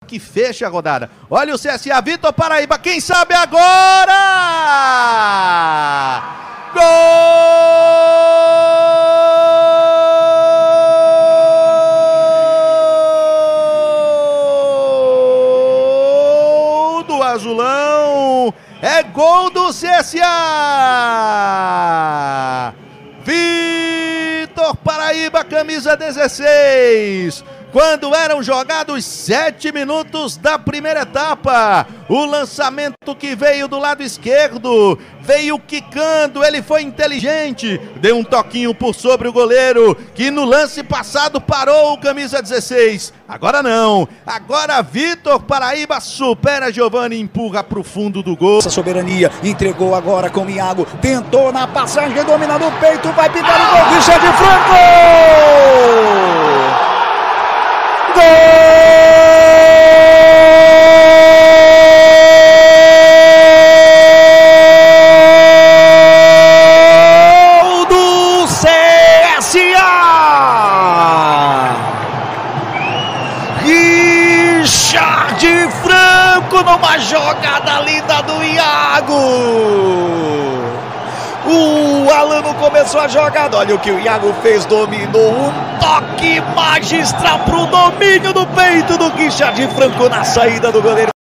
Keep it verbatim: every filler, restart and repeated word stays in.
que fecha a rodada. Olha o C S A, Vitor Paraíba, quem sabe agora! Gol do Azulão! É gol do C S A! Vitor Paraíba, camisa dezesseis. Quando eram jogados sete minutos da primeira etapa, o lançamento que veio do lado esquerdo, veio quicando, ele foi inteligente, deu um toquinho por sobre o goleiro, que no lance passado parou o camisa dezesseis. Agora não, agora Vitor Paraíba supera Giovani e empurra para o fundo do gol. Essa soberania, entregou agora com o Iago, tentou na passagem, domina no peito, vai pintar o gol, Richard Franco! Gol do C S A! Richard Franco numa jogada linda do Iago! O Alano começou a jogada, olha o que o Iago fez, dominou, um toque magistral para o domínio do peito do Richard Franco na saída do goleiro.